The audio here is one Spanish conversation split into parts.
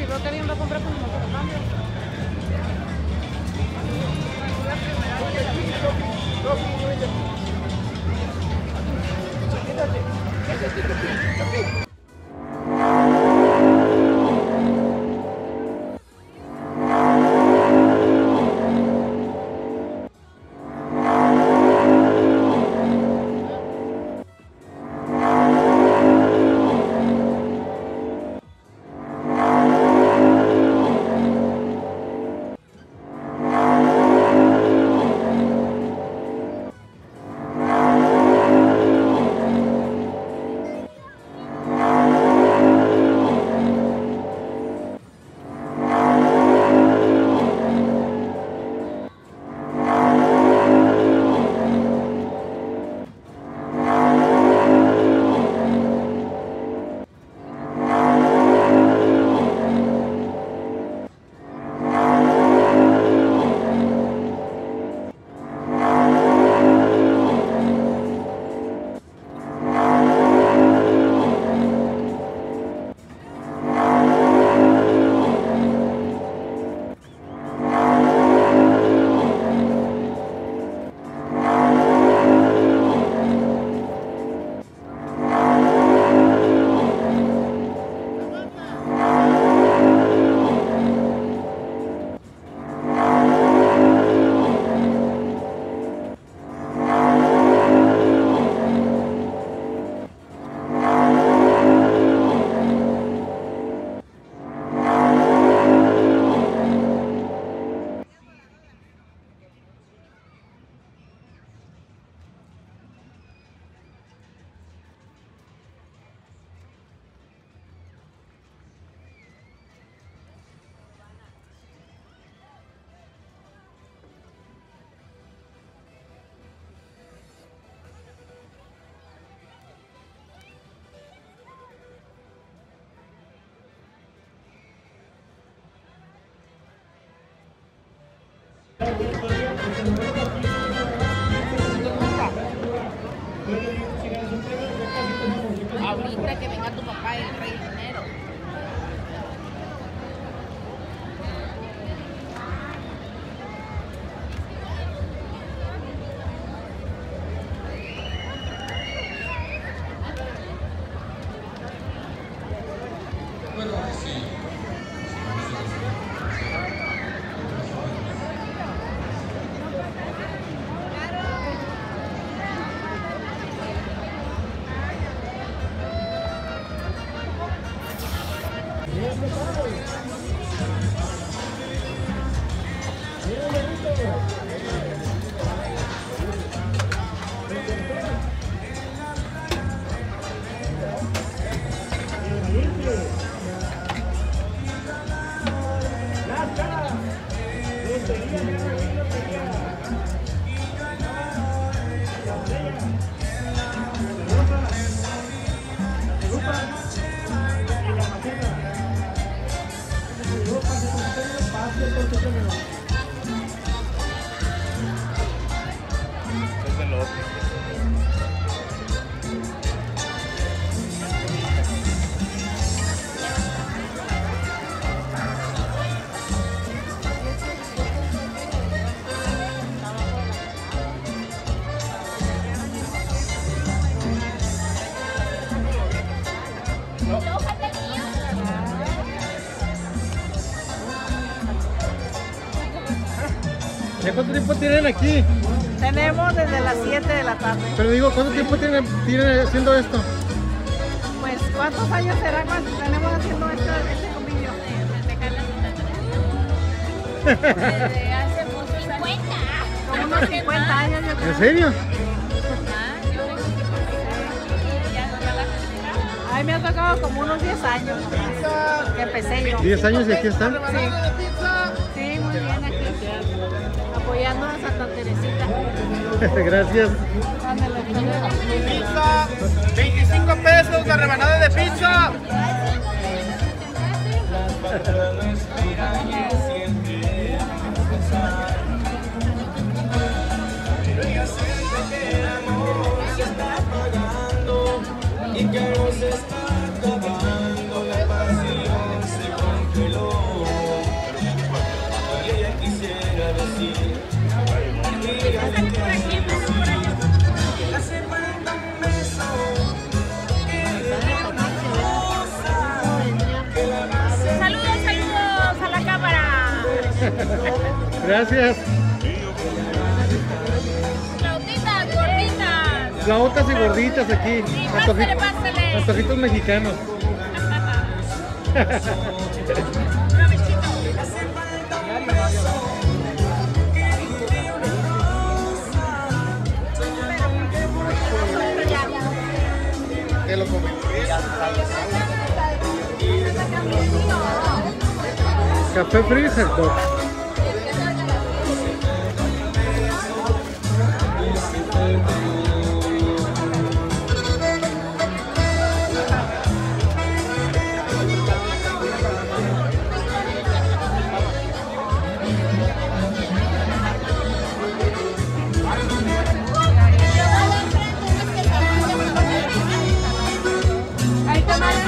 veo que alguien va a comprar con nosotros cambios. Ahorita que venga tu papá, el rey de dinero. Bueno, sí. ¿Ya cuánto tiempo tienen aquí? Tenemos desde las 7 de la tarde. Pero digo, ¿cuánto tiempo tienen haciendo esto? Pues, ¿cuántos años será cuando tenemos haciendo este comillo? Desde hace muchos 50. Como unos 50 años, yo creo. ¿En serio? A mí me ha tocado como unos 10 años que empecé yo. 10 años y aquí están. Sí, muy bien aquí. Apoyando a Santa Teresita. Gracias. Ándale, Pizza, 25 pesos la rebanada de pizza. Y que nos está acabando la pasión se congeló. Gracias. Flautitas, gorditas. Flautas y gorditas aquí. Sí, pásale, pásale. Antojitos mexicanos. Provechito. Te lo comenté. Café Freezer Box. Ahí está mal.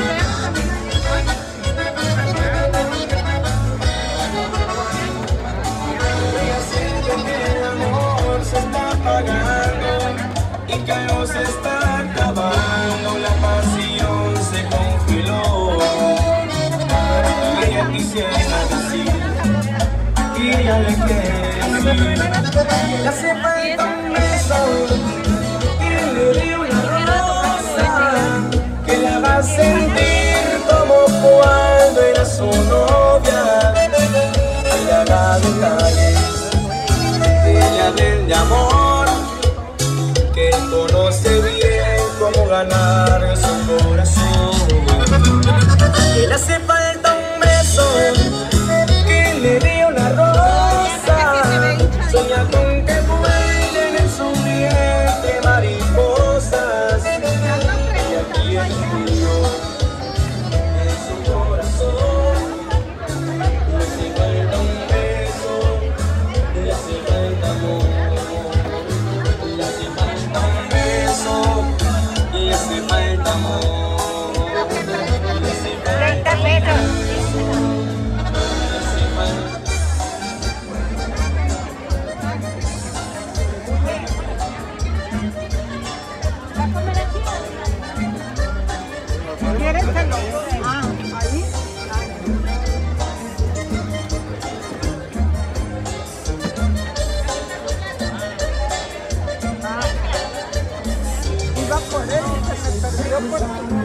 Y que no se está acabando, la pasión se congeló. Ella quisiera decir, y ella le quiere decir, le hace falta un beso, y le dio una rosa, que la va a sentir como cuando era su novia. Y le haga detalles, que ella vende amor, que conoce bien cómo ganar su corazón. Que le hace falta un beso, que le dé una rosa, sueña con que vuelen en su vientre mariposas. Ella quiere frío en su corazón. Le hace falta un beso, le hace falta amor. Le hace falta un beso, le hace falta amor. Le hace falta 30 pesos. ¿Quieres que lo ahí? Iba por él y se me perdió por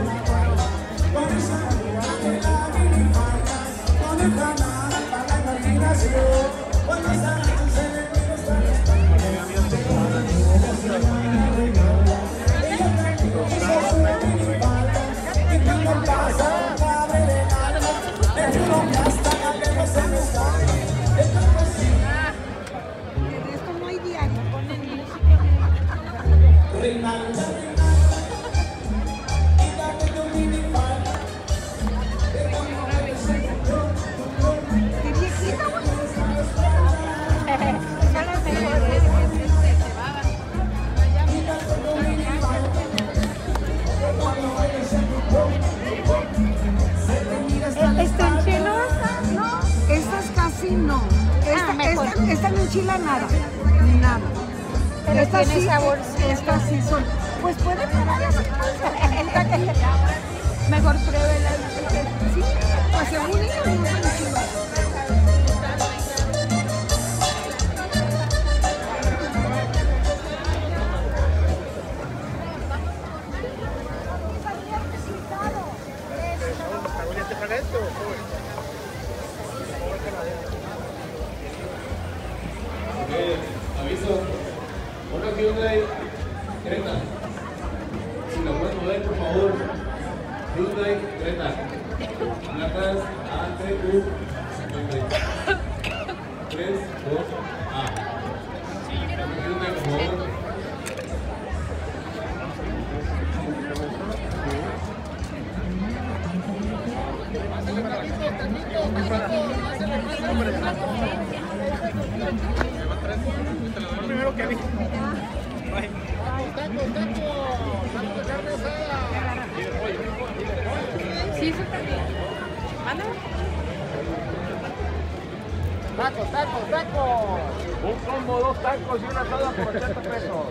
esto no hay diario. Qué viejita, güey. Son las mejores. ¿Están chilosas? No. Estas casi no. Esta no enchila nada. Nada. Pero tiene sí, sabor. Estas sí son. Pues puede probar las Mejor pruébela. Sí, pues según ellos no son enchiladas. ¿Te paga esto? Aviso. Una Hyundai Creta. Si la pueden mover, por favor. Hyundai Creta. Placas ATU 32A. Una Hyundai, por favor. Primero que vi. Taco de carne asada. Sí, súper bien. Mándame. Tacos. Un combo, 2 tacos y una asada por 80 pesos.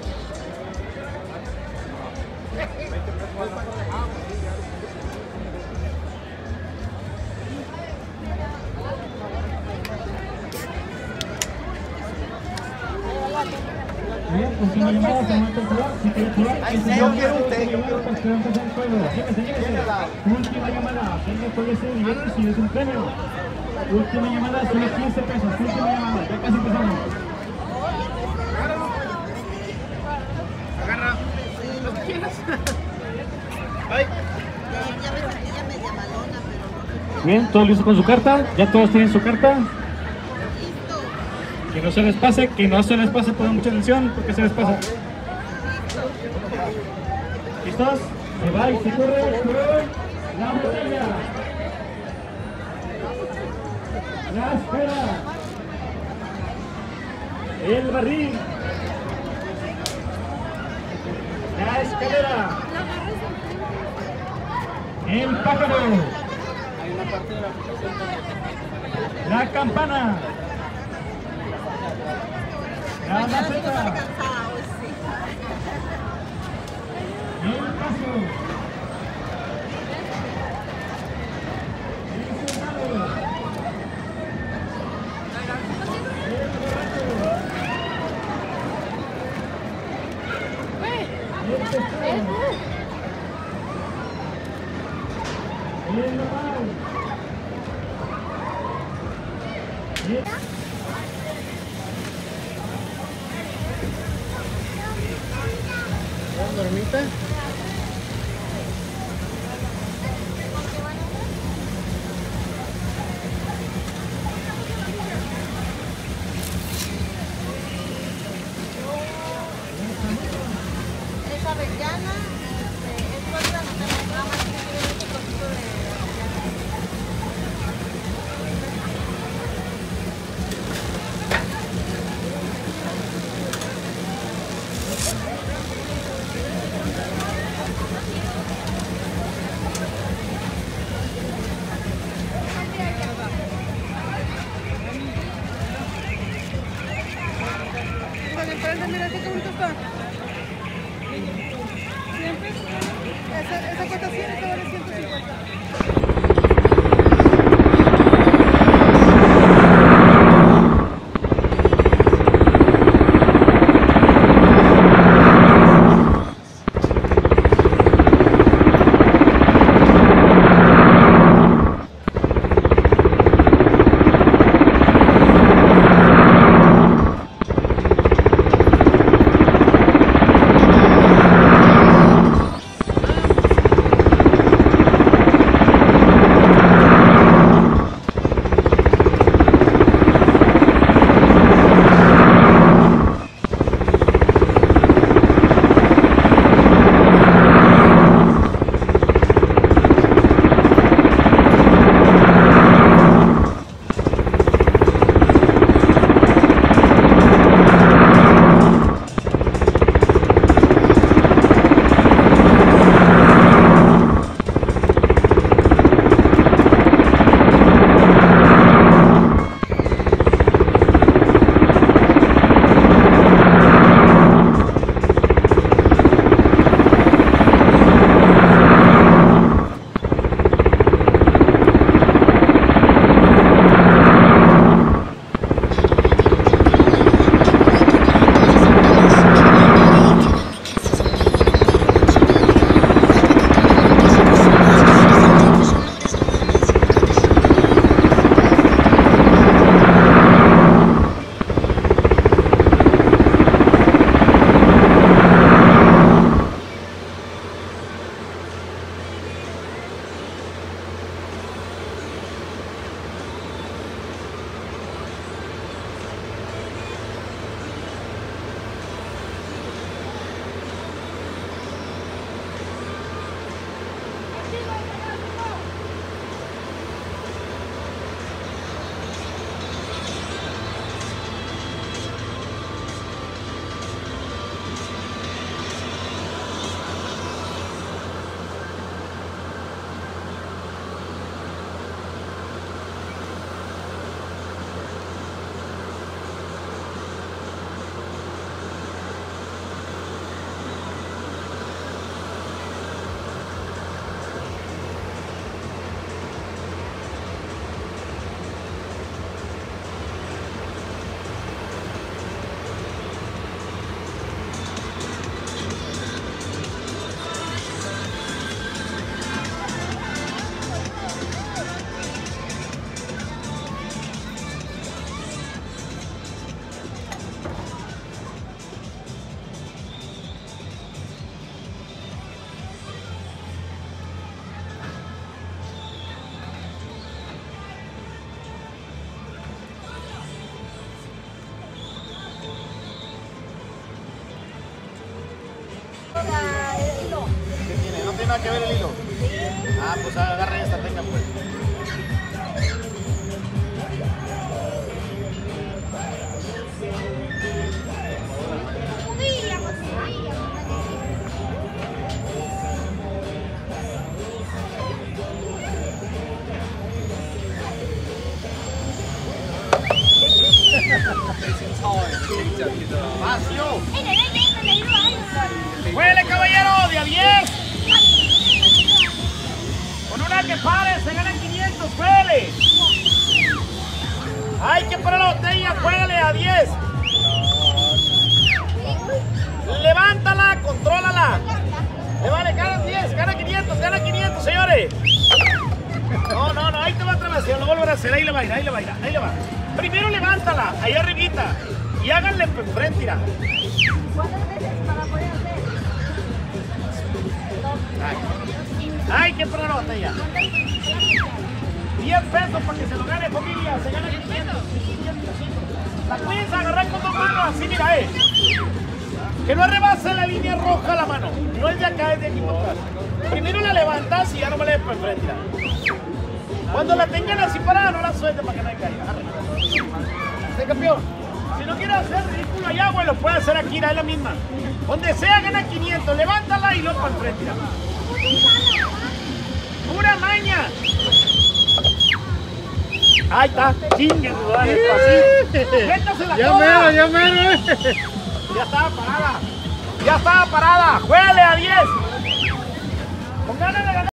20 pesos. Yo quiero un té. Última llamada, tengo que ser directo si es un premio. Última llamada, solo 15 pesos. Última llamada, ya casi empezamos. Agarra. Lo que quieras. Ay. Bien, ¿todos listos con su carta? ¿Ya todos tienen su carta? Que no se les pase, pongan mucha atención porque se les pasa. ¿Listos? Se va y se corre con la botella, la esfera, el barril, la escalera, el pájaro, la campana, la maceta, el paso, el sentado, el borracho, el testón, el normal, ¿Dormita? Es avellana, es otra de las ramas que tiene este cosito de mira qué bonito está. Siempre. Esa cuesta 100, esta vale 150. nada que ver el hilo. Ah, pues agarre esta, tenga pues. ¡Vacío! ¡Huele, caballero! ¡De a 10! Con una que pare, se ganan 500, ¡huele! ¡Hay que parar la botella! ¡Juégale a 10! ¡Levántala! ¡Contrólala! ¡Le vale! ¡Gana 10! ¡Gana 500, señores! No, ahí te va otra vez, lo vuelvo a hacer, ahí le va a ir, ahí le va. Primero levántala, ahí arribita, y háganle enfrente, mira. ¿Cuántas veces para poder hacer? Ay, que poner la botella. 10 pesos para que se lo gane, familia, se gana 500. La puedes agarrar con 2 manos, así mira, que no rebase la línea roja la mano, no es de acá, es de aquí para atrás. Primero la levantas y ya no me le des para enfrente, mira. Cuando la tengan así parada, no la suelten para que nadie caiga. ¿Sí, campeón? Si no quieres hacer ridículo allá, güey, lo puedes hacer aquí, es la misma. Donde sea, gana 500. Levántala y luego para el frente, mira. ¡Pura maña! Ahí está. Chingue, así. Métasela toda. Ya mero. Ya estaba parada. ¡Juégale a 10! Con ganas de ganar.